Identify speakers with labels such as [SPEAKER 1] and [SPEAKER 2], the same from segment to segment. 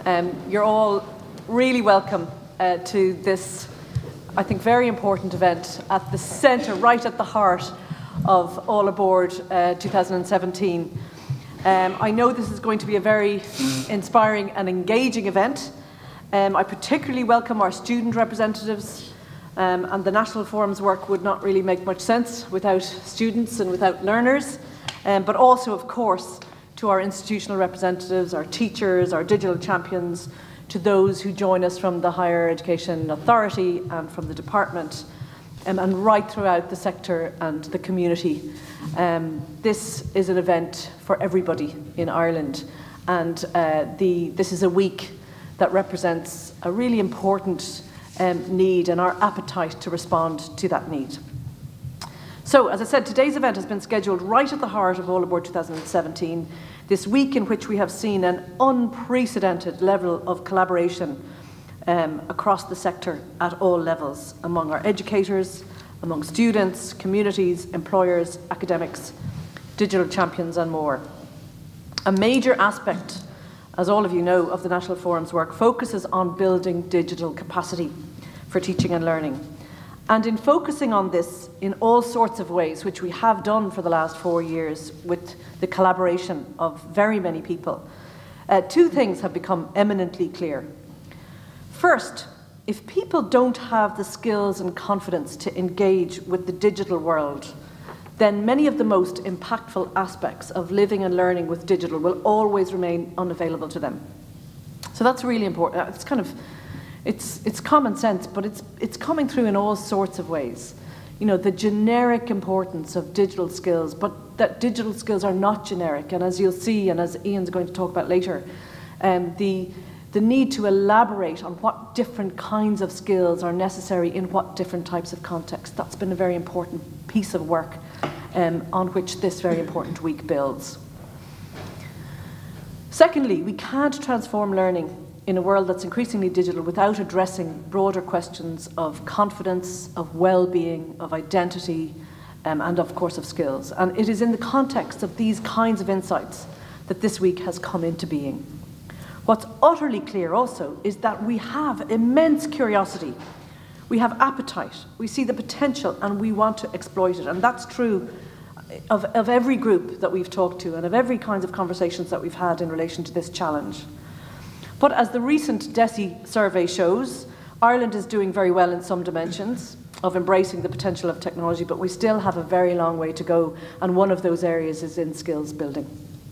[SPEAKER 1] You're all really welcome to this, I think, very important event at the centre, right at the heart of All Aboard 2017. I know this is going to be a very inspiring and engaging event. I particularly welcome our student representatives, and the National Forum's work would not really make much sense without students and without learners, but also, of course, to our institutional representatives, our teachers, our digital champions, to those who join us from the Higher Education Authority and from the department, and right throughout the sector and the community. This is an event for everybody in Ireland, and this is a week that represents a really important need and our appetite to respond to that need. So, as I said, today's event has been scheduled right at the heart of All Aboard 2017, this week in which we have seen an unprecedented level of collaboration across the sector at all levels, among our educators, among students, communities, employers, academics, digital champions and more. A major aspect, as all of you know, of the National Forum's work focuses on building digital capacity for teaching and learning. And in focusing on this in all sorts of ways, which we have done for the last 4 years with the collaboration of very many people, two things have become eminently clear. First, if people don't have the skills and confidence to engage with the digital world, then many of the most impactful aspects of living and learning with digital will always remain unavailable to them. So that's really important. It's kind of, it's common sense, but it's coming through in all sorts of ways. You know, the generic importance of digital skills, but that digital skills are not generic, and as you'll see, and as Ian's going to talk about later, the need to elaborate on what different kinds of skills are necessary in what different types of contexts. That's been a very important piece of work on which this very important week builds. Secondly, we can't transform learning in a world that's increasingly digital without addressing broader questions of confidence, of well-being, of identity, and of course of skills. And it is in the context of these kinds of insights that this week has come into being. What's utterly clear also is that we have immense curiosity, we have appetite, we see the potential, and we want to exploit it. And that's true of every group that we've talked to and of every kind of conversations that we've had in relation to this challenge. But as the recent DESI survey shows, Ireland is doing very well in some dimensions of embracing the potential of technology, but we still have a very long way to go, and one of those areas is in skills building.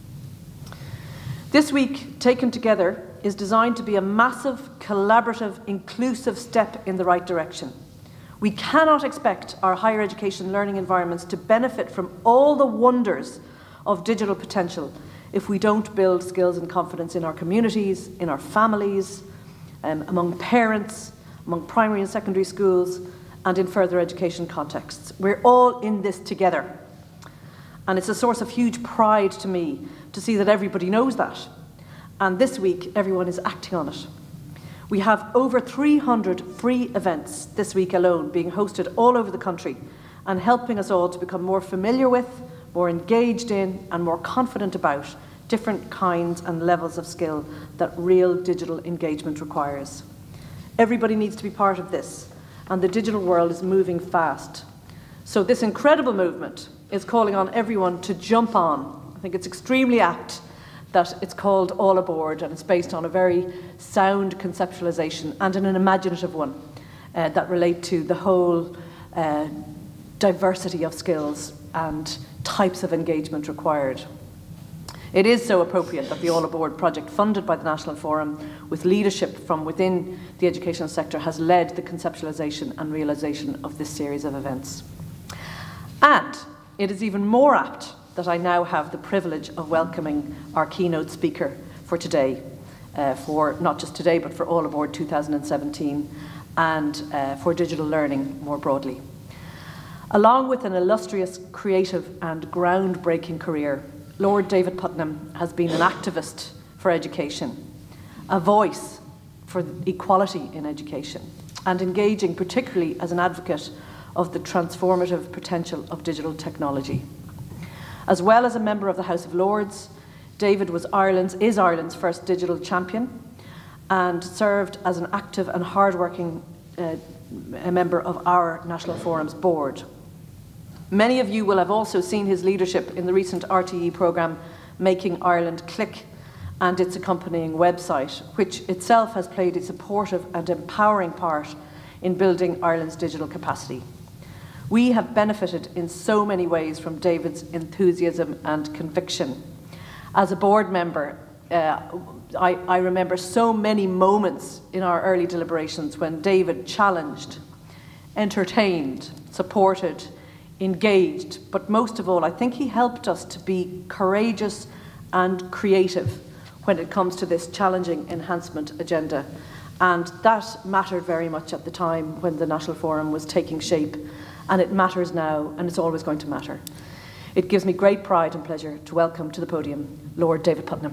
[SPEAKER 1] This week, taken together, is designed to be a massive, collaborative, inclusive step in the right direction. We cannot expect our higher education learning environments to benefit from all the wonders of digital potential if we don't build skills and confidence in our communities, in our families, among parents, among primary and secondary schools, and in further education contexts. We're all in this together. And it's a source of huge pride to me to see that everybody knows that. And this week, everyone is acting on it. We have over 300 free events this week alone being hosted all over the country and helping us all to become more familiar with, more engaged in, and more confident about different kinds and levels of skill that real digital engagement requires. Everybody needs to be part of this, and the digital world is moving fast. So this incredible movement is calling on everyone to jump on. I think it's extremely apt that it's called All Aboard, and it's based on a very sound conceptualization and an imaginative one that relate to the whole diversity of skills and types of engagement required. It is so appropriate that the All Aboard project, funded by the National Forum with leadership from within the educational sector, has led the conceptualization and realization of this series of events. And it is even more apt that I now have the privilege of welcoming our keynote speaker for today, for not just today, but for All Aboard 2017 and for digital learning more broadly. Along with an illustrious, creative and groundbreaking career, Lord David Puttnam has been an activist for education, a voice for equality in education, and engaging particularly as an advocate of the transformative potential of digital technology. As well as a member of the House of Lords, David is Ireland's first digital champion, and served as an active and hard-working a member of our National Forum's board. Many of you will have also seen his leadership in the recent RTE programme, Making Ireland Click, and its accompanying website, which itself has played a supportive and empowering part in building Ireland's digital capacity. We have benefited in so many ways from David's enthusiasm and conviction. As a board member, I remember so many moments in our early deliberations when David challenged, entertained, supported, engaged, but most of all, I think he helped us to be courageous and creative when it comes to this challenging enhancement agenda. And that mattered very much at the time when the National Forum was taking shape, and it matters now, and it's always going to matter. It gives me great pride and pleasure to welcome to the podium Lord David Puttnam.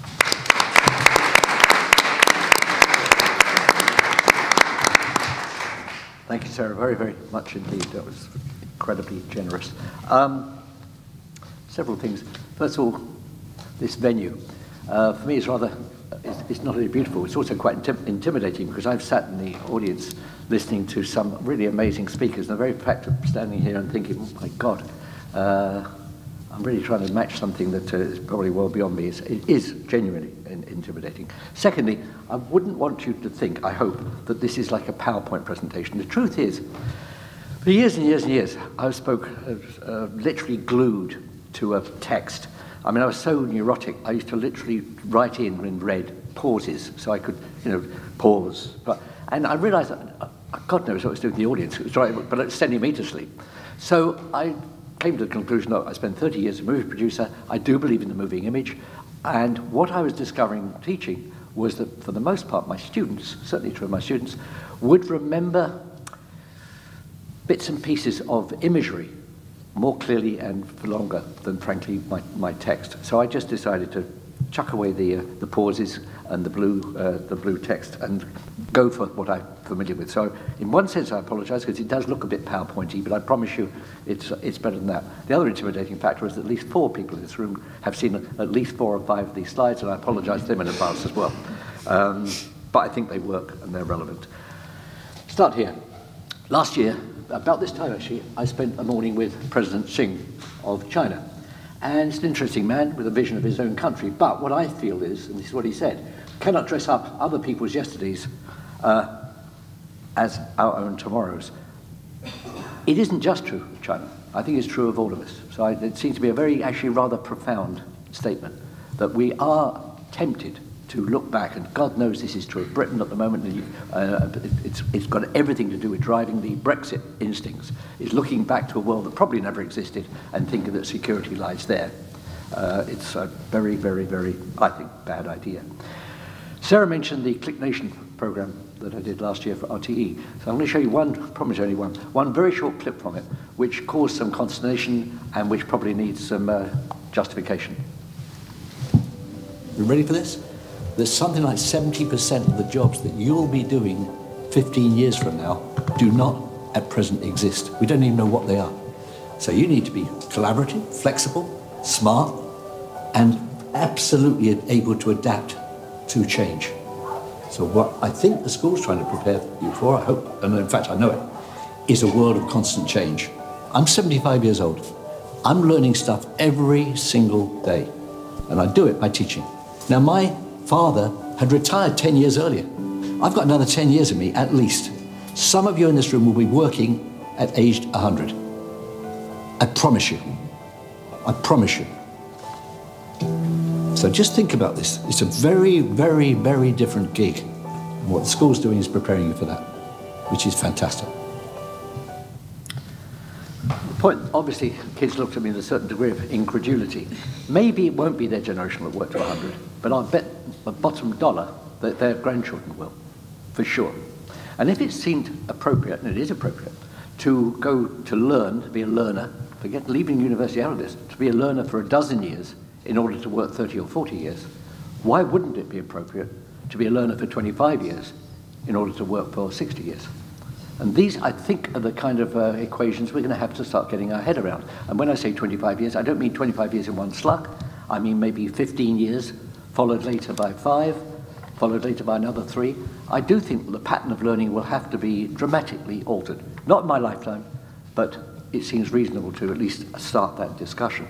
[SPEAKER 2] Thank you, Sarah, very, very much indeed. That was incredibly generous. Several things. First of all, this venue. For me, it's not only beautiful, it's also quite intimidating, because I've sat in the audience listening to some really amazing speakers, and the very fact of standing here and thinking, oh my God, I'm really trying to match something that is probably well beyond me. It is genuinely intimidating. Secondly, I wouldn't want you to think, I hope, that this is like a PowerPoint presentation. The truth is, for years and years and years, I spoke literally glued to a text. I mean, I was so neurotic, I used to literally write in red pauses, so I could, pause. And I realized that, God knows what I was doing in the audience, it was right, but it was sending me to sleep. So I came to the conclusion that I spent 30 years as a movie producer. I do believe in the moving image. And what I was discovering teaching was that, for the most part, my students, certainly true of my students, would remember bits and pieces of imagery more clearly and for longer than, frankly, my text. So I just decided to chuck away the pauses and the blue text and go for what I'm familiar with. So in one sense I apologize, because it does look a bit PowerPointy, but I promise you it's better than that. The other intimidating factor is that at least 4 people in this room have seen at least 4 or 5 of these slides, and I apologize to them in advance as well. But I think they work and they're relevant. Start here. Last year, about this time actually, I spent a morning with President Xi of China. And it's an interesting man with a vision of his own country. But what I feel is, and this is what he said, cannot dress up other people's yesterdays as our own tomorrows. It isn't just true of China. I think it's true of all of us. So it seems to be a very, actually rather profound statement, that we are tempted to look back, and God knows this is true of Britain at the moment, and it's got everything to do with driving the Brexit instincts, is looking back to a world that probably never existed and thinking that security lies there. It's a very, very, very, I think, bad idea. Sarah mentioned the Click Nation program that I did last year for RTE. So I'm going to show you one very short clip from it, which caused some consternation and which probably needs some justification.
[SPEAKER 3] You ready for this? There's something like 70% of the jobs that you'll be doing 15 years from now do not at present exist. We don't even know what they are. So you need to be collaborative, flexible, smart, and absolutely able to adapt to change. So what I think the school's trying to prepare you for, I hope, and in fact I know it, is a world of constant change. I'm 75 years old. I'm learning stuff every single day, and I do it by teaching. Now, my father had retired 10 years earlier. I've got another 10 years in me, at least. Some of you in this room will be working at age 100. I promise you. I promise you. So just think about this. It's a very, very, very different gig. And what the school's doing is preparing you for that, which is fantastic.
[SPEAKER 2] The point, obviously, kids looked at me with a certain degree of incredulity. Maybe it won't be their generation that work to 100, but I'll bet a bottom dollar that their grandchildren will, for sure. And if it seemed appropriate, and it is appropriate, to go to learn, to be a learner, forget leaving university out of this, to be a learner for a dozen years in order to work 30 or 40 years, why wouldn't it be appropriate to be a learner for 25 years in order to work for 60 years? And these, I think, are the kind of equations we're going to have to start getting our head around. And when I say 25 years, I don't mean 25 years in one slug. I mean maybe 15 years, followed later by 5, followed later by another 3. I do think that the pattern of learning will have to be dramatically altered. Not in my lifetime, but it seems reasonable to at least start that discussion.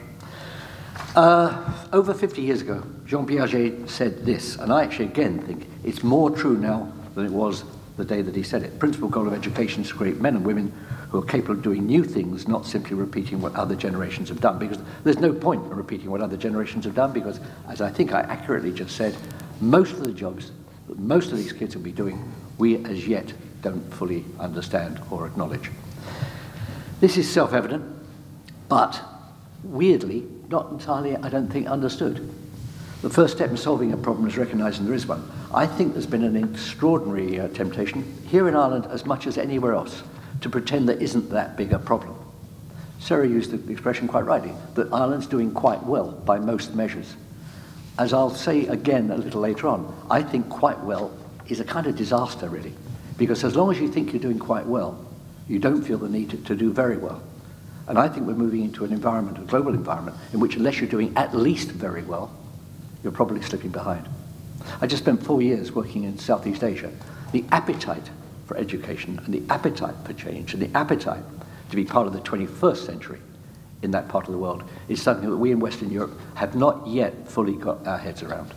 [SPEAKER 2] Over 50 years ago, Jean Piaget said this, and I actually again think it's more true now than it was the day that he said it. Principal goal of education is to create men and women who are capable of doing new things, not simply repeating what other generations have done. Because there's no point in repeating what other generations have done, because, as I think I accurately just said, most of the jobs that most of these kids will be doing, we as yet don't fully understand or acknowledge. This is self-evident, but weirdly, not entirely, I don't think, understood. The first step in solving a problem is recognizing there is one. I think there's been an extraordinary temptation, here in Ireland as much as anywhere else, to pretend there isn't that big a problem. Sarah used the expression quite rightly, that Ireland's doing quite well by most measures. As I'll say again a little later on, I think quite well is a kind of disaster, really, because as long as you think you're doing quite well, you don't feel the need to do very well. And I think we're moving into an environment, a global environment, in which unless you're doing at least very well, you're probably slipping behind. I just spent 4 years working in Southeast Asia. The appetite for education and the appetite for change and the appetite to be part of the 21st century in that part of the world is something that we in Western Europe have not yet fully got our heads around.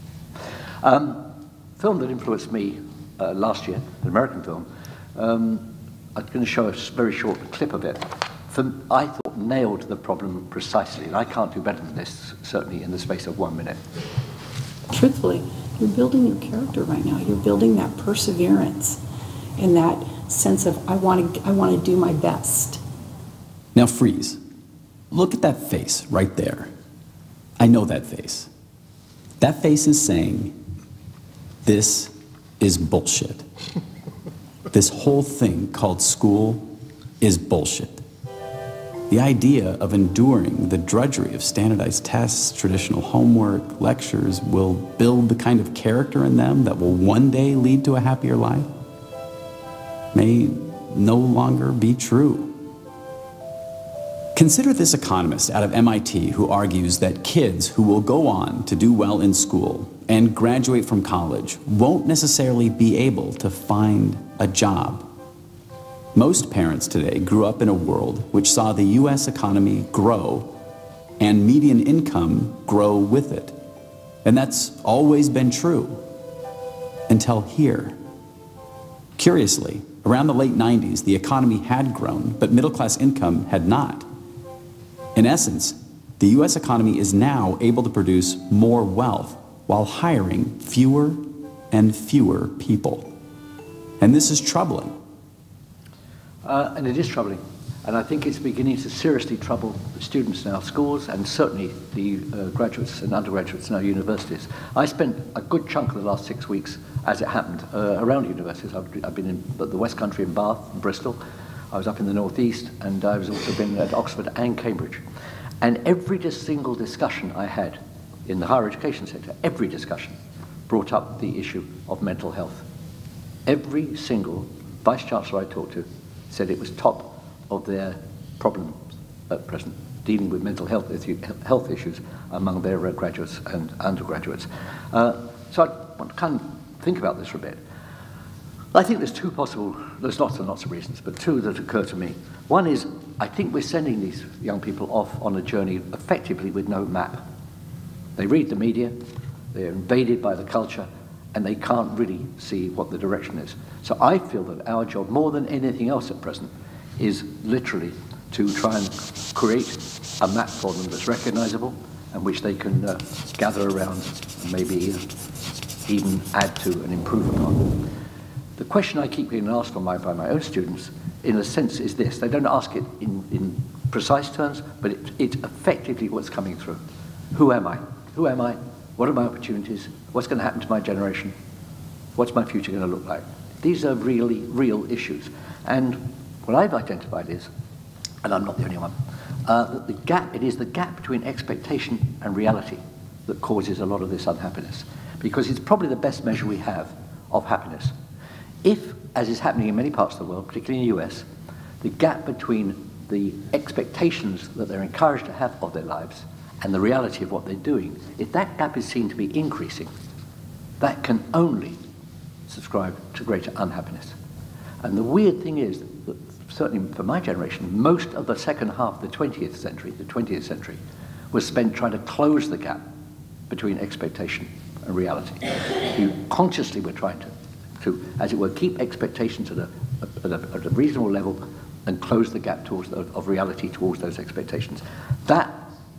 [SPEAKER 2] Film that influenced me last year, an American film, I'm going to show a very short clip of it. I thought nailed the problem precisely, and I can't do better than this, certainly in the space of 1 minute.
[SPEAKER 4] Truthfully, you're building your character right now. You're building that perseverance and that sense of, I want to do my best.
[SPEAKER 5] Now freeze. Look at that face right there. I know that face. That face is saying, this is bullshit. This whole thing called school is bullshit. The idea of enduring the drudgery of standardized tests, traditional homework, lectures will build the kind of character in them that will one day lead to a happier life may no longer be true. Consider this economist out of MIT who argues that kids who will go on to do well in school and graduate from college won't necessarily be able to find a job. Most parents today grew up in a world which saw the US economy grow and median income grow with it. And that's always been true until here. Curiously, around the late 90s, the economy had grown, but middle-class income had not. In essence, the US economy is now able to produce more wealth while hiring fewer and fewer people. And this is troubling.
[SPEAKER 2] And it is troubling. And I think it's beginning to seriously trouble the students in our schools and certainly the graduates and undergraduates in our universities. I spent a good chunk of the last 6 weeks, as it happened, around universities. I've been in the West Country in Bath and Bristol. I was up in the Northeast, and I've also been at Oxford and Cambridge. And every single discussion I had in the higher education sector, every discussion brought up the issue of mental health. Every single Vice Chancellor I talked to said it was top of their problems at present, dealing with mental health issues among their graduates and undergraduates. So I want to kind of think about this for a bit. I think there's there's lots and lots of reasons, but two that occur to me. One is, I think we're sending these young people off on a journey effectively with no map. They read the media, they're invaded by the culture, and they can't really see what the direction is. So I feel that our job, more than anything else at present, is literally to try and create a map for them that's recognizable and which they can gather around and maybe even add to and improve upon. The question I keep being asked by my own students, in a sense, is this. They don't ask it in precise terms, but it's effectively what's coming through. Who am I? Who am I? What are my opportunities? What's going to happen to my generation? What's my future going to look like? These are really real issues. And what I've identified is, and I'm not the only one, that it is the gap between expectation and reality that causes a lot of this unhappiness. Because it's probably the best measure we have of happiness. If, as is happening in many parts of the world, particularly in the US, the gap between the expectations that they're encouraged to have of their lives and the reality of what they're doing, if that gap is seen to be increasing, that can only subscribe to greater unhappiness. And the weird thing is that, certainly for my generation, most of the second half of the 20th century, was spent trying to close the gap between expectation and reality. You consciously were trying to, as it were, keep expectations at a reasonable level and close the gap towards of reality towards those expectations. That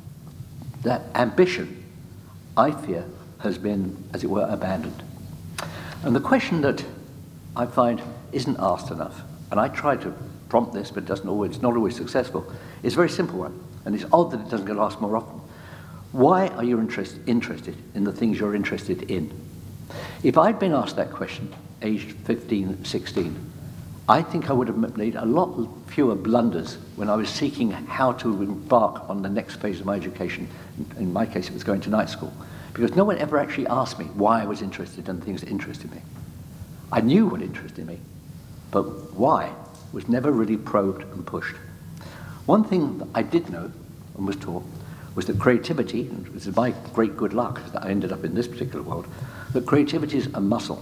[SPEAKER 2] ambition, I fear, has been, as it were, abandoned. And the question that I find isn't asked enough, and I try to prompt this, but it's not always successful, is a very simple one, and it's odd that it doesn't get asked more often. Why are you interested in the things you're interested in? If I'd been asked that question, aged 15, 16, I think I would have made a lot fewer blunders when I was seeking how to embark on the next phase of my education. In my case, it was going to night school, because no one ever actually asked me why I was interested in the things that interested me. I knew what interested me, but why was never really probed and pushed. One thing that I did know and was taught was that creativity, and this is my great good luck that I ended up in this particular world, that creativity is a muscle,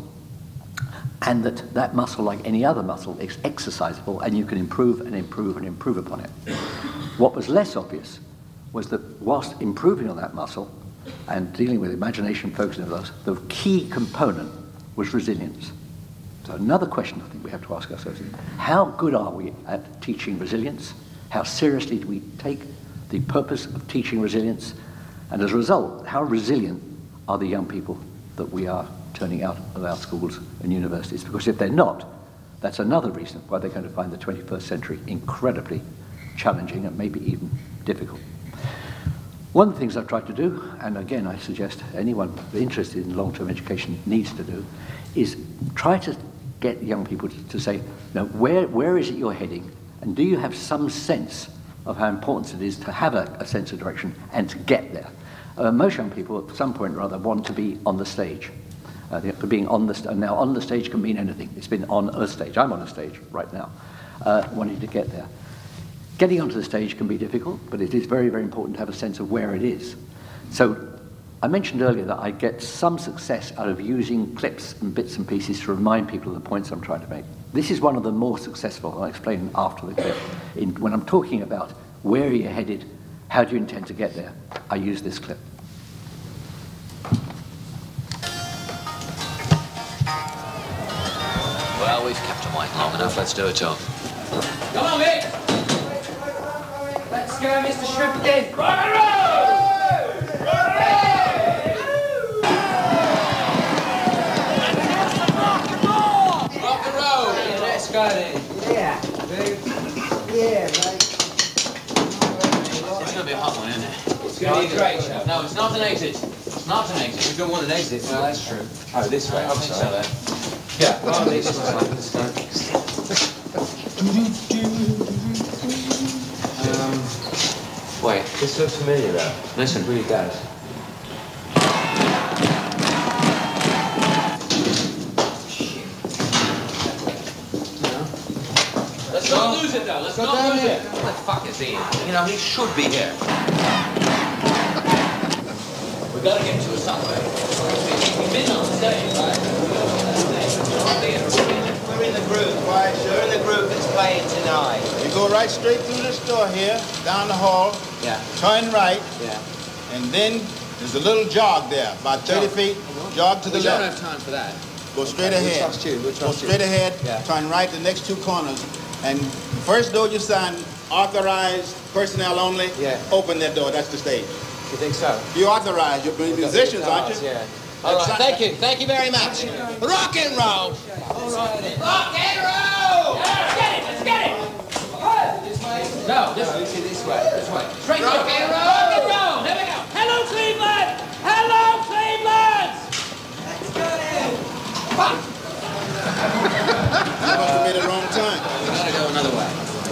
[SPEAKER 2] and that muscle, like any other muscle, is exercisable, and you can improve and improve and improve upon it. What was less obvious was that whilst improving on that muscle and dealing with imagination, focus, and those, the key component was resilience. So another question I think we have to ask ourselves is, how good are we at teaching resilience? How seriously do we take the purpose of teaching resilience? And as a result, how resilient are the young people that we are turning out of our schools and universities? Because if they're not, that's another reason why they're going to find the 21st century incredibly challenging and maybe even difficult. One of the things I've tried to do, and again I suggest anyone interested in long-term education needs to do, is try to get young people to say, now where is it you're heading, and do you have some sense of how important it is to have a sense of direction and to get there? Most young people at some point or other want to be on the stage. Being on the now on the stage can mean anything. It's been on a stage. I'm on a stage right now, wanting to get there. Getting onto the stage can be difficult, but it is very, very important to have a sense of where it is. So I mentioned earlier that I get some success out of using clips and bits and pieces to remind people of the points I'm trying to make. This is one of the more successful, and I'll explain after the clip. When I'm talking about where are you headed, how do you intend to get there, I use this clip.
[SPEAKER 6] Well, we've kept them waiting long enough. Let's do it, Tom.
[SPEAKER 7] Come on, Mick! Let's go, Mr. Shrimpkin! Rock and roll! Rock and roll! Let's go then.
[SPEAKER 8] Yeah, dude. Yeah, mate.
[SPEAKER 6] It's going to be a hot one, isn't it?
[SPEAKER 7] It's going to be a great show.
[SPEAKER 6] No, it's not an exit. It's not an exit.
[SPEAKER 7] We don't want an exit. No, that's true. Oh, this way.
[SPEAKER 6] I don't think so, though.
[SPEAKER 7] Yeah, well, this way.
[SPEAKER 6] Wait.
[SPEAKER 7] This looks familiar, though.
[SPEAKER 6] Listen.
[SPEAKER 7] It really does.
[SPEAKER 6] Let's not lose it, though. Let's not lose it. What the fuck is he in? You know, he should be here. We got to get to it somewhere. He's been on stage, right?
[SPEAKER 8] We're in the group, right? We're in the group that's playing tonight.
[SPEAKER 9] You go right straight through this door here, down the hall,
[SPEAKER 8] Yeah.
[SPEAKER 9] turn right,
[SPEAKER 8] Yeah.
[SPEAKER 9] and then there's a little jog there, about 30 feet, jog to the
[SPEAKER 6] We don't
[SPEAKER 9] left.
[SPEAKER 6] have time for that.
[SPEAKER 9] Go straight
[SPEAKER 8] We'll
[SPEAKER 9] ahead.
[SPEAKER 8] trust you, we'll
[SPEAKER 9] Go
[SPEAKER 8] trust you.
[SPEAKER 9] straight ahead,
[SPEAKER 8] Yeah.
[SPEAKER 9] turn right the next two corners, and the first door you sign, authorized personnel only,
[SPEAKER 8] Yeah.
[SPEAKER 9] open that door, that's the stage.
[SPEAKER 8] You think so?
[SPEAKER 9] You authorized, you're musicians, aren't you?
[SPEAKER 8] Yeah. All right, thank you. Thank you very much. Rock and roll!
[SPEAKER 7] Rock and roll! Let's get it! Let's get it! No, this way. This way. Straight rock and roll! Rock and roll! There we go. Hello, Cleveland! Hello, Cleveland! Let's get it!
[SPEAKER 9] You must have made it wrong time.
[SPEAKER 6] We got to go another way.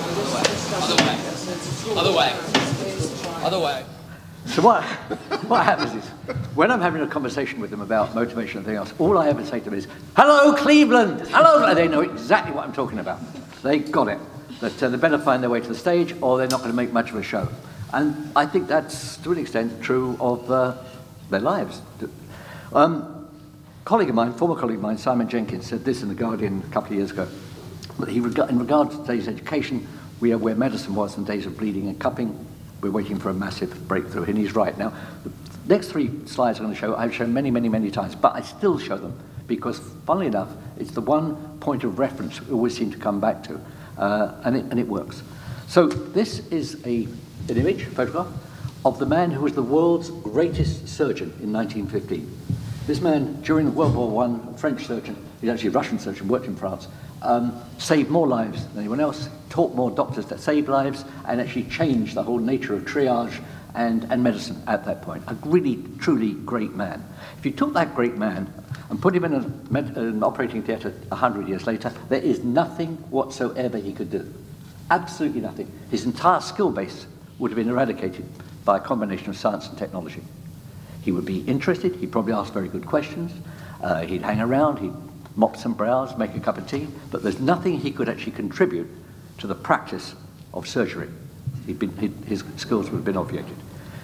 [SPEAKER 6] Other way. Other way.
[SPEAKER 2] So what happens is, when I'm having a conversation with them about motivation and everything else, all I ever say to them is, hello, Cleveland! Hello! And they know exactly what I'm talking about. They got it. That they better find their way to the stage or they're not going to make much of a show. And I think that's, to an extent, true of their lives. colleague of mine, former colleague of mine, Simon Jenkins, said this in The Guardian a couple of years ago. That in regard to today's education, we are where medicine was in days of bleeding and cupping. We're waiting for a massive breakthrough, and he's right. Now, the next 3 slides I'm going to show, I've shown many, many, many times, but I still show them because, funnily enough, it's the one point of reference we always seem to come back to, and it works. So this is an image, photograph, of the man who was the world's greatest surgeon in 1915. This man, during World War I, a French surgeon, he's actually a Russian surgeon, worked in France, saved more lives than anyone else, taught more doctors that saved lives, and actually changed the whole nature of triage and medicine at that point. A really, truly great man. If you took that great man and put him in an operating theatre 100 years later, there is nothing whatsoever he could do. Absolutely nothing. His entire skill base would have been eradicated by a combination of science and technology. He would be interested, he'd probably ask very good questions, he'd hang around, he'd mop some brows, make a cup of tea, but there's nothing he could actually contribute to the practice of surgery. His skills would have been obviated.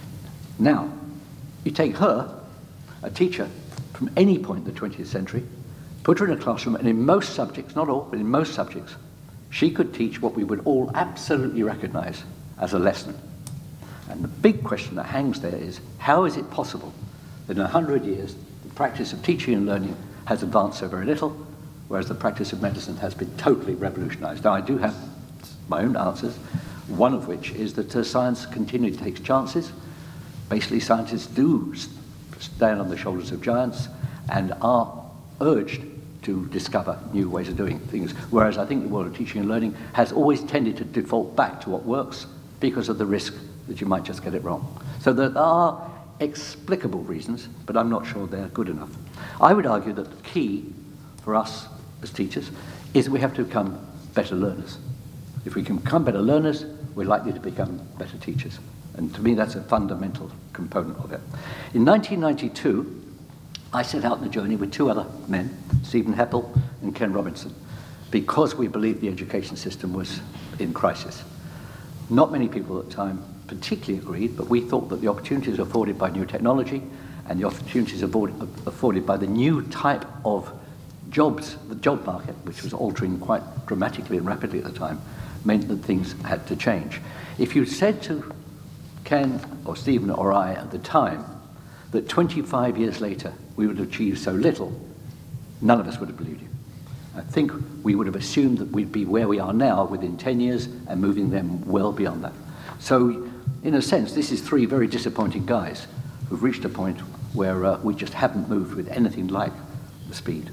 [SPEAKER 2] Now, you take her, a teacher from any point in the 20th century, put her in a classroom, and in most subjects, not all, but in most subjects, she could teach what we would all absolutely recognize as a lesson. And the big question that hangs there is, how is it possible that in 100 years, the practice of teaching and learning has advanced so very little, whereas the practice of medicine has been totally revolutionized? Now, I do have my own answers, one of which is that science continually takes chances. Basically, scientists do stand on the shoulders of giants and are urged to discover new ways of doing things, whereas I think the world of teaching and learning has always tended to default back to what works because of the risk that you might just get it wrong. So there are explicable reasons, but I'm not sure they're good enough. I would argue that the key for us as teachers is that we have to become better learners. If we can become better learners, we're likely to become better teachers. And to me, that's a fundamental component of it. In 1992, I set out on the journey with 2 other men, Stephen Heppel and Ken Robinson, because we believed the education system was in crisis. Not many people at the time particularly agreed, but we thought that the opportunities afforded by new technology and the opportunities afforded by the new type of jobs, the job market, which was altering quite dramatically and rapidly at the time, meant that things had to change. If you said to Ken or Stephen or I at the time that 25 years later we would have achieved so little, none of us would have believed you. I think we would have assumed that we'd be where we are now within 10 years and moving them well beyond that. So, in a sense, this is 3 very disappointing guys who've reached a point where we just haven't moved with anything like the speed.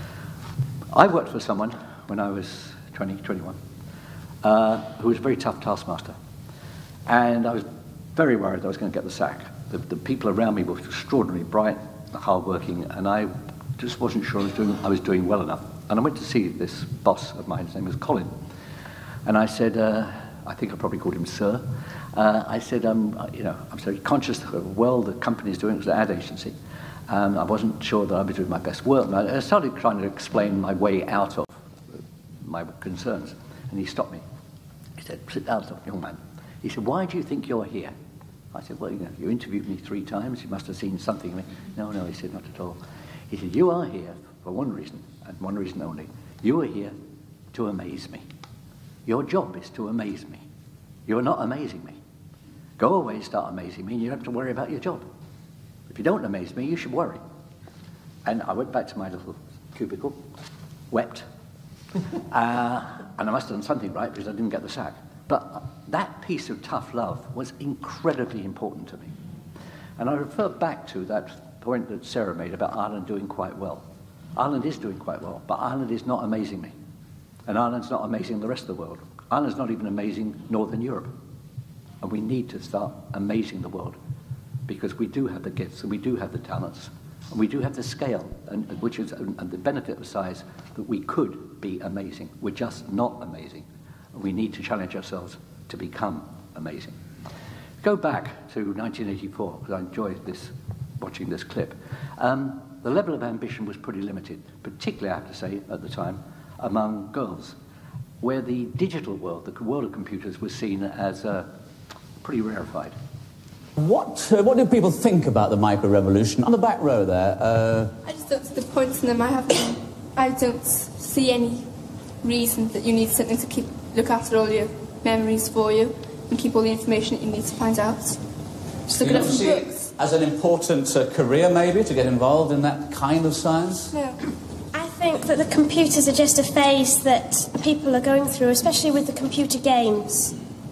[SPEAKER 2] I worked for someone when I was 20, 21, who was a very tough taskmaster. And I was very worried that I was going to get the sack. The people around me were extraordinarily bright, hardworking, and I just wasn't sure I was doing well enough. And I went to see this boss of mine, his name was Colin. And I said, I think I probably called him Sir. I said, I'm very conscious of how well the company's doing. It was an ad agency. I wasn't sure that I was doing my best work. And I started trying to explain my way out of my concerns. And he stopped me. He said, sit down, young man. He said, why do you think you're here? I said, well, you interviewed me 3 times. You must have seen something in me. No, he said, not at all. He said, you are here for one reason, and one reason only. You are here to amaze me. Your job is to amaze me. You're not amazing me. Go away, start amazing me, and you don't have to worry about your job. If you don't amaze me, you should worry. And I went back to my little cubicle, wept, and I must have done something right because I didn't get the sack. But that piece of tough love was incredibly important to me. And I refer back to that point that Sarah made about Ireland doing quite well. Ireland is doing quite well, but Ireland is not amazing me. And Ireland's not amazing the rest of the world. Ireland's not even amazing Northern Europe. And we need to start amazing the world because we do have the gifts and we do have the talents and we do have the scale, and the benefit of size that we could be amazing. We're just not amazing. And we need to challenge ourselves to become amazing. Go back to 1984, because I enjoyed watching this clip. The level of ambition was pretty limited, particularly, I have to say, at the time, among girls, where the digital world, the world of computers, was seen as pretty rarefied.
[SPEAKER 5] What do people think about the micro-revolution? On the back row there.
[SPEAKER 10] I just don't see the points in them. I don't see any reason that you need something to look after all your memories for you and keep all the information that you need to find out. Just look it up from books.
[SPEAKER 5] As an important career, maybe, to get involved in that kind of science?
[SPEAKER 10] No.
[SPEAKER 11] I think that the computers are just a phase that people are going through, especially with the computer games.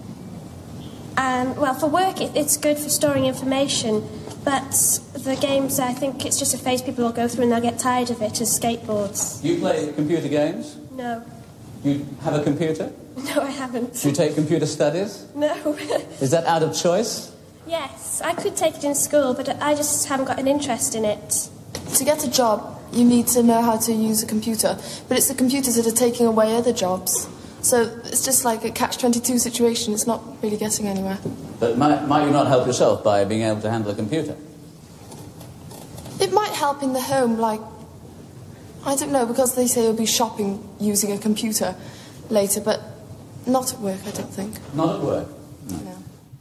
[SPEAKER 11] Well, for work, it's good for storing information, but the games, I think it's just a phase people will go through and they'll get tired of it, as skateboards.
[SPEAKER 5] You play computer games?
[SPEAKER 11] No.
[SPEAKER 5] You have a computer?
[SPEAKER 11] No, I haven't.
[SPEAKER 5] Do you take computer studies?
[SPEAKER 11] No.
[SPEAKER 5] Is that out of choice?
[SPEAKER 11] Yes, I could take it in school, but I just haven't got an interest in it.
[SPEAKER 12] To get a job, you need to know how to use a computer, but it's the computers that are taking away other jobs. So it's just like a catch-22 situation. It's not really getting anywhere.
[SPEAKER 5] But might you not help yourself by being able to handle a computer?
[SPEAKER 12] It might help in the home, like, I don't know, because they say you'll be shopping using a computer later, but not at work, I don't think.
[SPEAKER 5] Not at work?
[SPEAKER 12] No.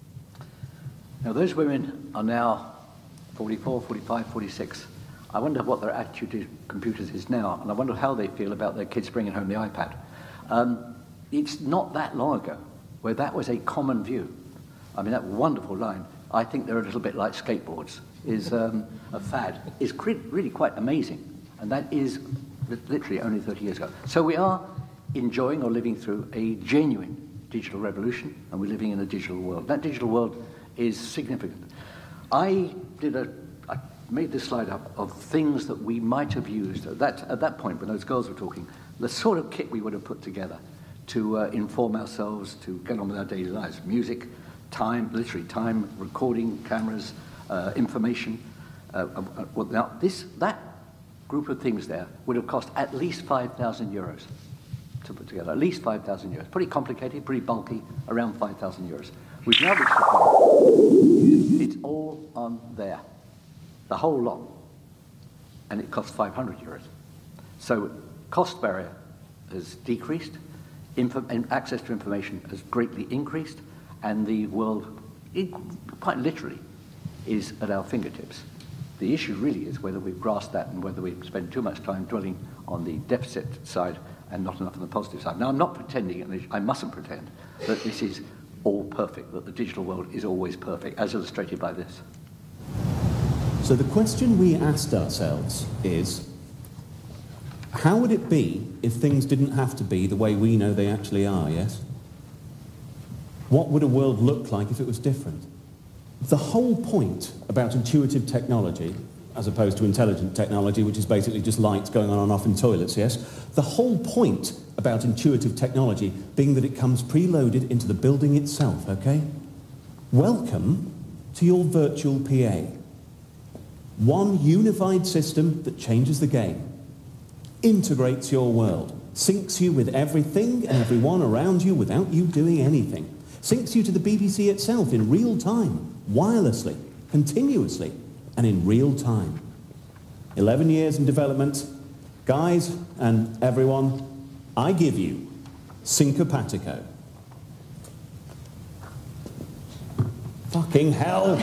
[SPEAKER 2] Now, those women are now 44, 45, 46. I wonder what their attitude to computers is now, and I wonder how they feel about their kids bringing home the iPad. It's not that long ago where that was a common view. I mean, that wonderful line, I think they're a little bit like skateboards, is a fad, is really quite amazing. And that is literally only 30 years ago. So we are enjoying or living through a genuine digital revolution, and we're living in a digital world. That digital world is significant. I made this slide up of things that we might have used at that point when those girls were talking, the sort of kit we would have put together to inform ourselves, to get on with our daily lives. Music, time, literally time, recording, cameras, information. Now, that group of things there would have cost at least 5,000 euros to put together, at least 5,000 euros. Pretty complicated, pretty bulky, around 5,000 euros. We've now reached the point, it's all on there, the whole lot, and it costs 500 euros. So cost barrier has decreased, and access to information has greatly increased, and the world, quite literally, is at our fingertips. The issue really is whether we've grasped that and whether we've spent too much time dwelling on the deficit side and not enough on the positive side. Now, I'm not pretending, and I mustn't pretend, that this is all perfect, that the digital world is always perfect, as illustrated by this.
[SPEAKER 13] So the question we asked ourselves is, how would it be if things didn't have to be the way we know they actually are, yes? What would a world look like if it was different? The whole point about intuitive technology, as opposed to intelligent technology, which is basically just lights going on and off in toilets, yes? The whole point about intuitive technology being that it comes preloaded into the building itself, okay? Welcome to your virtual PA. One unified system that changes the game, integrates your world, syncs you with everything and everyone around you without you doing anything, syncs you to the BBC itself in real time, wirelessly, continuously, and in real time. 11 years in development. Guys and everyone, I give you Syncopatico. Fucking hell.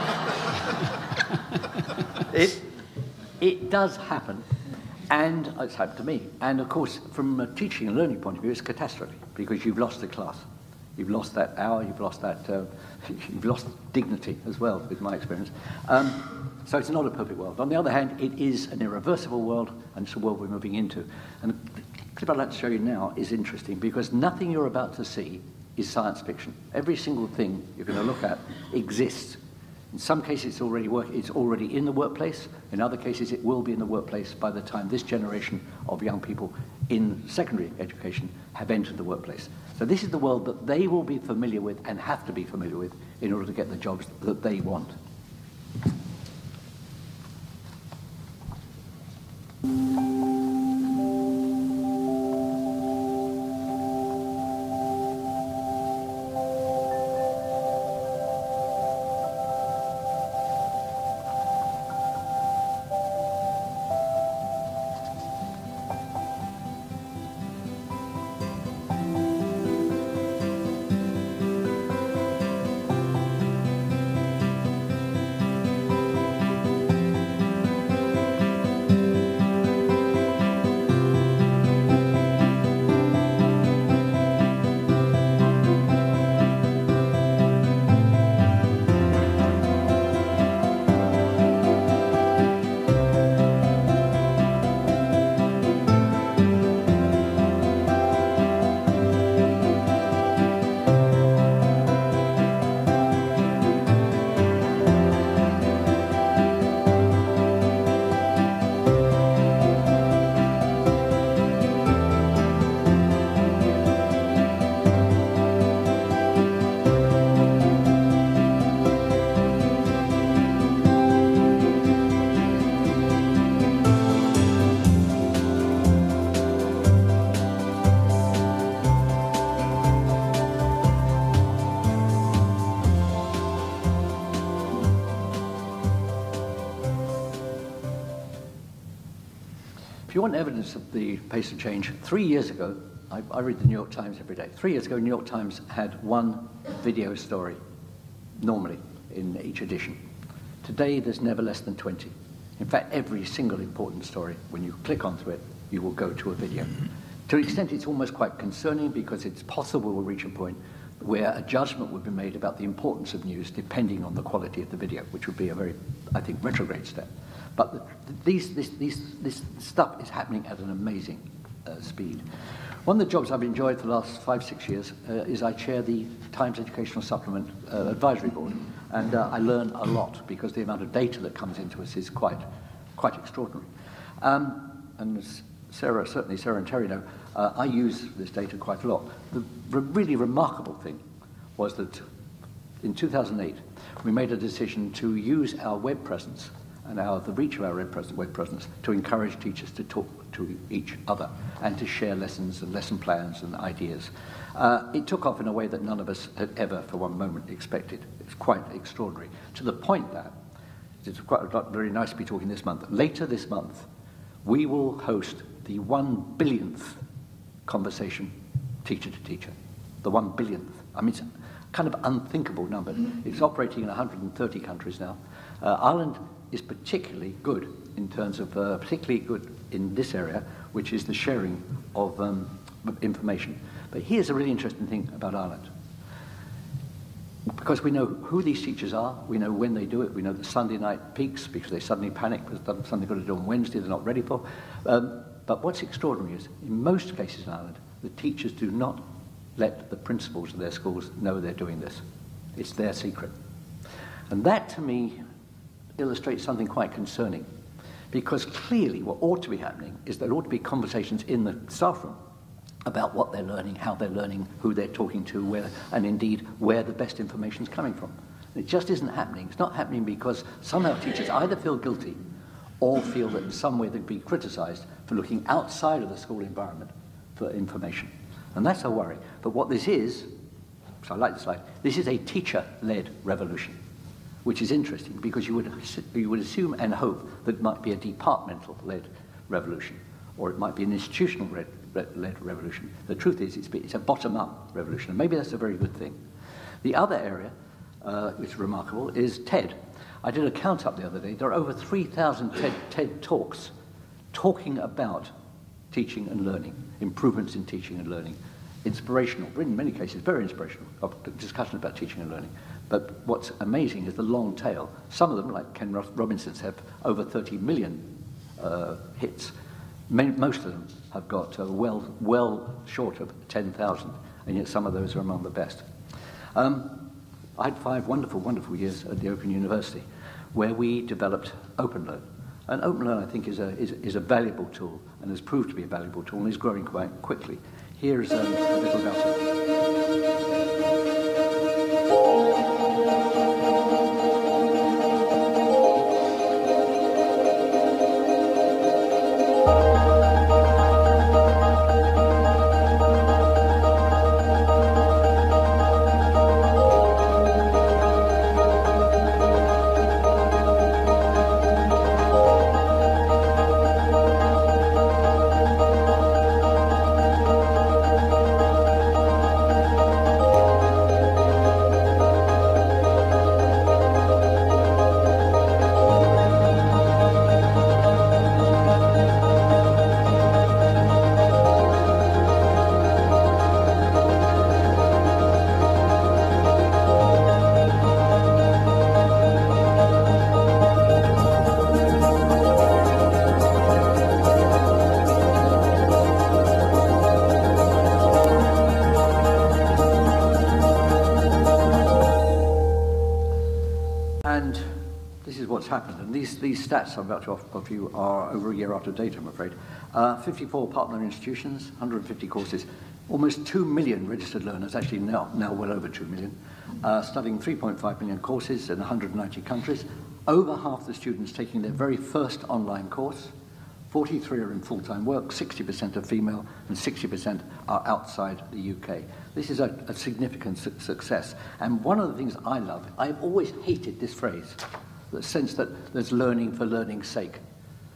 [SPEAKER 2] It does happen, and it's happened to me. And of course, from a teaching and learning point of view, it's a catastrophe, because you've lost the class. You've lost that hour, you've lost that, you've lost dignity as well, with my experience. So it's not a perfect world. On the other hand, it is an irreversible world, and it's a world we're moving into. And the clip I'd like to show you now is interesting, because nothing you're about to see is science fiction. Every single thing you're going to look at exists. In some cases, it's already in the workplace. In other cases, it will be in the workplace by the time this generation of young people in secondary education have entered the workplace. So this is the world that they will be familiar with and have to be familiar with in order to get the jobs that they want. If you want evidence of the pace of change, 3 years ago, I read the New York Times every day. 3 years ago, New York Times had one video story, normally, in each edition. Today, there's never less than 20. In fact, every single important story, when you click onto it, you will go to a video. To an extent, it's almost quite concerning because it's possible we'll reach a point where a judgment would be made about the importance of news depending on the quality of the video, which would be a very, I think, retrograde step. But this stuff is happening at an amazing speed. One of the jobs I've enjoyed for the last 5-6 years is I chair the Times Educational Supplement Advisory Board. And I learn a lot because the amount of data that comes into us is quite extraordinary. And Sarah and Terry know, I use this data quite a lot. The really remarkable thing was that in 2008, we made a decision to use our web presence and the reach of our web presence to encourage teachers to talk to each other and to share lessons and lesson plans and ideas. It took off in a way that none of us had ever for one moment expected. It's quite extraordinary, to the point that, it's very nice to be talking this month, later this month, we will host the 1 billionth conversation teacher to teacher. The 1 billionth. I mean, it's a kind of unthinkable number. It's operating in 130 countries now. Ireland is particularly good in terms of, particularly good in this area, which is the sharing of information. But here's a really interesting thing about Ireland. Because we know who these teachers are, we know when they do it, we know the Sunday night peaks because they suddenly panic because something they've got to do on Wednesday they're not ready for. But what's extraordinary is, in most cases in Ireland, the teachers do not let the principals of their schools know they're doing this. It's their secret. And that, to me, illustrates something quite concerning. Because clearly what ought to be happening is there ought to be conversations in the staff room about what they're learning, how they're learning, who they're talking to, where, and indeed where the best information is coming from. And it just isn't happening. It's not happening because somehow teachers either feel guilty or feel that in some way they'd be criticised for looking outside of the school environment for information. And that's a worry. But what this is, so I like this slide, this is a teacher-led revolution, which is interesting because you would assume and hope that it might be a departmental-led revolution, or it might be an institutional-led revolution. The truth is, it's a bottom-up revolution, and maybe that's a very good thing. The other area, which is remarkable, is TED. I did a count up the other day. There are over 3,000 TED Talks talking about teaching and learning, improvements in teaching and learning. Inspirational, in many cases very inspirational, discussion about teaching and learning. But what's amazing is the long tail. Some of them, like Ken Robinson's, have over 30 million hits. Most of them have got well short of 10,000, and yet some of those are among the best. I had 5 wonderful years at the Open University where we developed OpenLearn. And OpenLearn, I think, is a valuable tool and has proved to be a valuable tool and is growing quite quickly. Here's a little about it. Happened, and these stats I'm about to offer you are over a year out of date, I'm afraid. 54 partner institutions, 150 courses, almost 2 million registered learners, actually now well over 2 million, studying 3.5 million courses in 190 countries. Over half the students taking their very first online course. 43 are in full-time work, 60% are female, and 60% are outside the UK. This is a significant success. And one of the things I love, I've always hated this phrase, the sense that there's learning for learning's sake.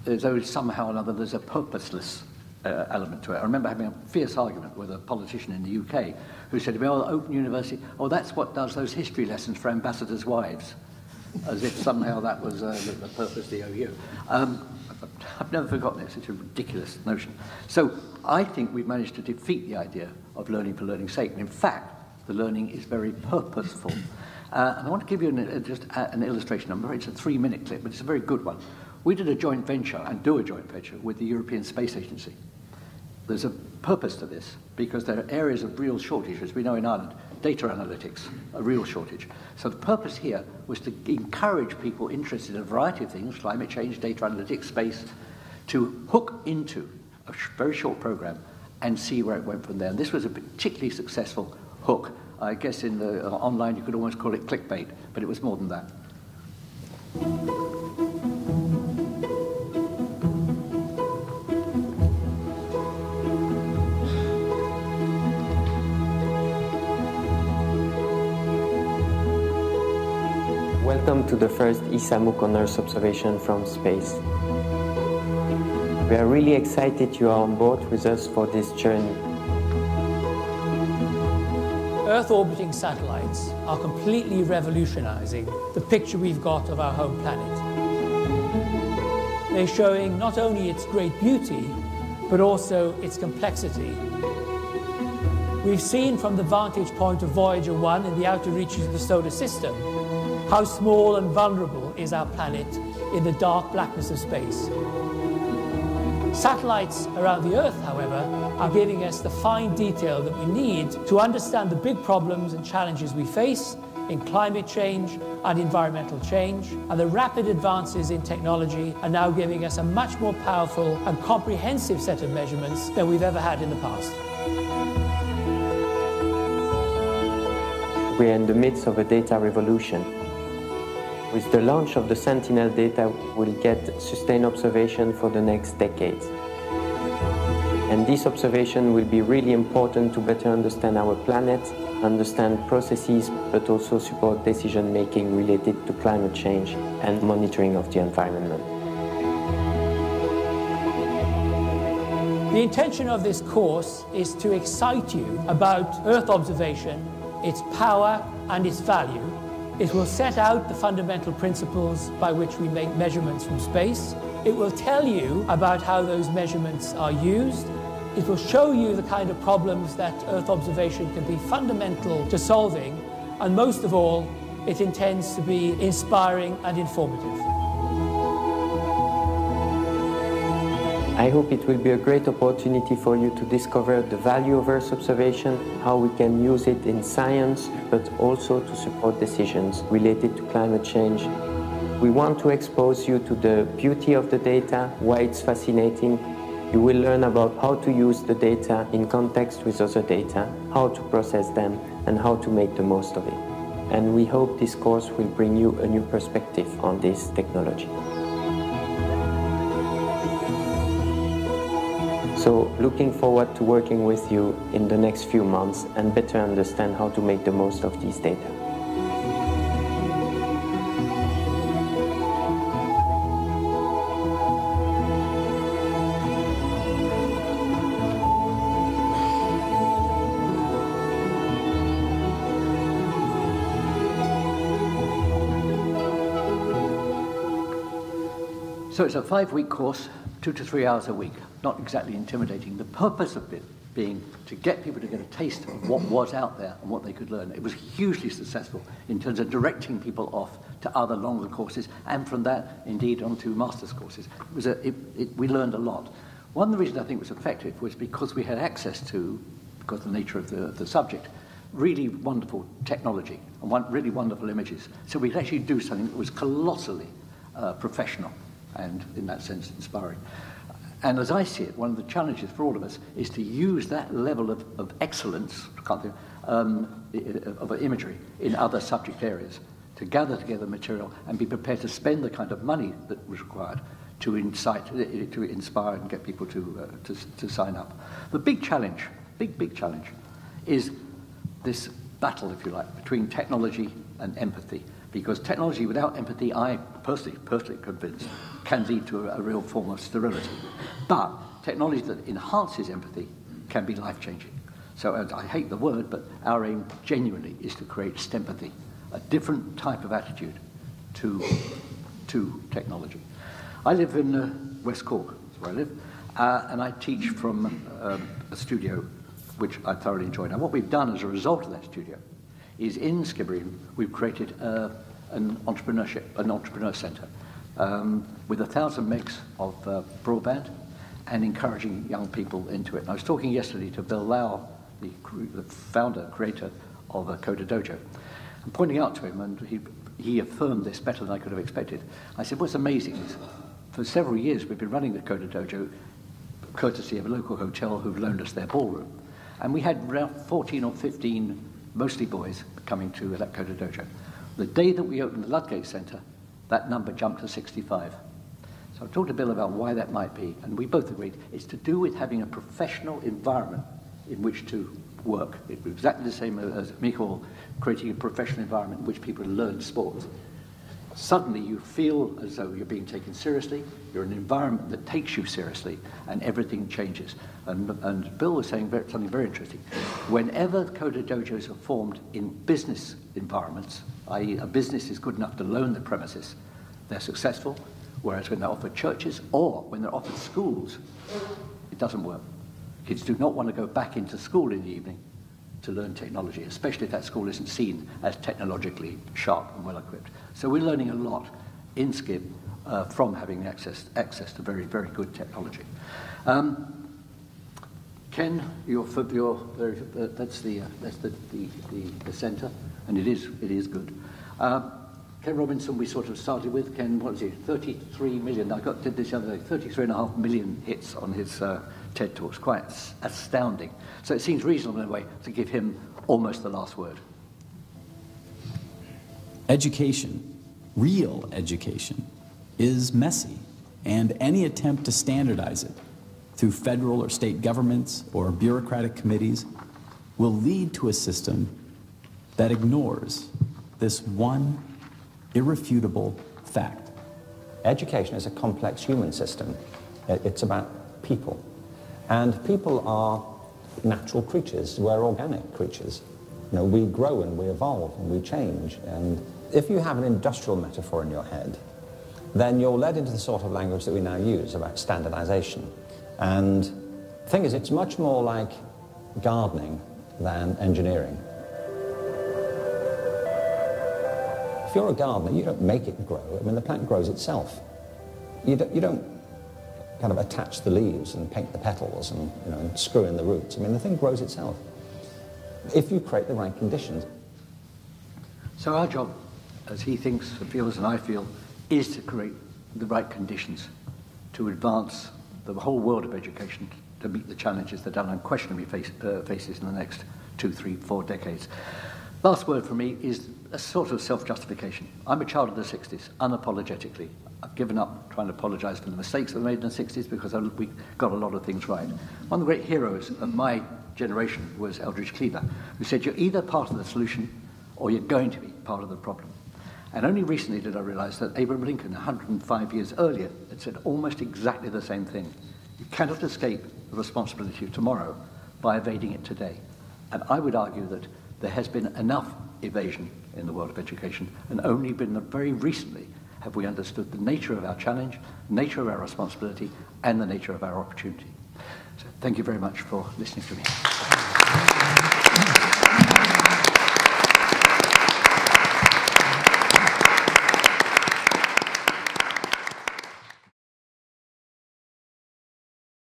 [SPEAKER 2] as though somehow or another there's a purposeless element to it. I remember having a fierce argument with a politician in the UK who said to me, oh, Open University, oh, that's what does those history lessons for ambassadors' wives, as if somehow that was the purpose of the OU. I've never forgotten it, such a ridiculous notion. So I think we've managed to defeat the idea of learning for learning's sake. In fact, the learning is very purposeful. And I want to give you just an illustration number. It's a 3-minute clip, but it's a very good one. We did a joint venture, and do a joint venture, with the European Space Agency. There's a purpose to this, because there are areas of real shortage, as we know in Ireland. Data analytics, a real shortage. So the purpose here was to encourage people interested in a variety of things, climate change, data analytics, space, to hook into a very short program and see where it went from there. And this was a particularly successful hook. I guess in the online you could almost call it clickbait, but it was more than that.
[SPEAKER 14] Welcome to the first ESA-MOOC on Earth observation from space. We are really excited you are on board with us for this journey.
[SPEAKER 15] Earth-orbiting satellites are completely revolutionizing the picture we've got of our home planet. They're showing not only its great beauty, but also its complexity. We've seen from the vantage point of Voyager 1 in the outer reaches of the solar system how small and vulnerable is our planet in the dark blackness of space. Satellites around the Earth, however, are giving us the fine detail that we need to understand the big problems and challenges we face in climate change and environmental change, and the rapid advances in technology are now giving us a much more powerful and comprehensive set of measurements than we've ever had in the past.
[SPEAKER 14] We are in the midst of a data revolution. With the launch of the Sentinel data, we'll get sustained observation for the next decades. And this observation will be really important to better understand our planet, understand processes, but also support decision-making related to climate change and monitoring of the environment.
[SPEAKER 15] The intention of this course is to excite you about Earth observation, its power and its value. It will set out the fundamental principles by which we make measurements from space. It will tell you about how those measurements are used. It will show you the kind of problems that Earth observation can be fundamental to solving. And most of all, it intends to be inspiring and informative.
[SPEAKER 14] I hope it will be a great opportunity for you to discover the value of Earth observation, how we can use it in science, but also to support decisions related to climate change. We want to expose you to the beauty of the data, why it's fascinating. You will learn about how to use the data in context with other data, how to process them, and how to make the most of it. And we hope this course will bring you a new perspective on this technology. So, looking forward to working with you in the next few months and better understand how to make the most of these data.
[SPEAKER 2] So it's a 5-week course, 2 to 3 hours a week, not exactly intimidating. The purpose of it being to get people to get a taste of what was out there and what they could learn. It was hugely successful in terms of directing people off to other longer courses, and from that, indeed, onto master's courses. We learned a lot. One of the reasons I think it was effective was because we had access to, because of the nature of the subject, really wonderful technology and really wonderful images. So we could actually do something that was colossally professional and, in that sense, inspiring. And as I see it, one of the challenges for all of us is to use that level of excellence, of imagery in other subject areas, to gather together material and be prepared to spend the kind of money that was required to incite, to inspire and get people to sign up. The big challenge, big challenge, is this battle, if you like, between technology and empathy. Because technology without empathy, I personally convinced, can lead to a real form of sterility. But technology that enhances empathy can be life-changing. So I hate the word, but our aim genuinely is to create STEMpathy, a different type of attitude to technology. I live in West Cork, that's where I live, and I teach from a studio which I thoroughly enjoy. Now, what we've done as a result of that studio is in Skibbereen, we've created an entrepreneur centre with 1,000 megs of broadband and encouraging young people into it. And I was talking yesterday to Bill Lau, the founder, creator of Coder Dojo, and pointing out to him, and he affirmed this better than I could have expected. I said, what's amazing is, for several years we've been running the Coder Dojo, courtesy of a local hotel who've loaned us their ballroom. And we had around 14 or 15, mostly boys, coming to that Coder Dojo. The day that we opened the Ludgate Centre, that number jumped to 65. So I talked to Bill about why that might be, and we both agreed it's to do with having a professional environment in which to work. It was exactly the same as Michael, creating a professional environment in which people learn sports. Suddenly you feel as though you're being taken seriously, you're in an environment that takes you seriously, and everything changes. And Bill was saying something very interesting. Whenever Coder Dojos are formed in business environments, i.e. a business is good enough to loan the premises, they're successful, whereas when they're offered churches or when they're offered schools, it doesn't work. Kids do not want to go back into school in the evening to learn technology, especially if that school isn't seen as technologically sharp and well equipped. So we're learning a lot in Skib from having access to very, very good technology. Ken, that's the centre, and it is good. Ken Robinson, we sort of started with. Ken, what is it? 33 million. Did this the other day. 33.5 million hits on his TED Talks. Quite astounding. So it seems reasonable in a way to give him almost the last word.
[SPEAKER 5] Education, real education, is messy, and any attempt to standardize it through federal or state governments or bureaucratic committees will lead to a system that ignores this one irrefutable fact.
[SPEAKER 16] Education is a complex human system. It's about people. And people are natural creatures. We're organic creatures. You know, we grow and we evolve and we change. And if you have an industrial metaphor in your head, then you're led into the sort of language that we now use about standardization. And the thing is, it's much more like gardening than engineering. If you're a gardener, you don't make it grow. I mean, the plant grows itself. You don't kind of attach the leaves and paint the petals and, you know, and screw in the roots. I mean, the thing grows itself if you create the right conditions.
[SPEAKER 2] So our job, as he thinks and feels and I feel, is to create the right conditions to advance the whole world of education to meet the challenges that unquestionably faces in the next 2, 3, 4 decades. Last word for me is a sort of self-justification. I'm a child of the 60s, unapologetically. I've given up trying to apologise for the mistakes that were made in the 60s because we got a lot of things right. One of the great heroes of my generation was Eldridge Cleaver, who said, you're either part of the solution or you're going to be part of the problem. And only recently did I realise that Abraham Lincoln, 105 years earlier, had said almost exactly the same thing. You cannot escape the responsibility of tomorrow by evading it today. And I would argue that there has been enough evasion in the world of education, and only been very recently have we understood the nature of our challenge, the nature of our responsibility, and the nature of our opportunity. So thank you very much for listening to me.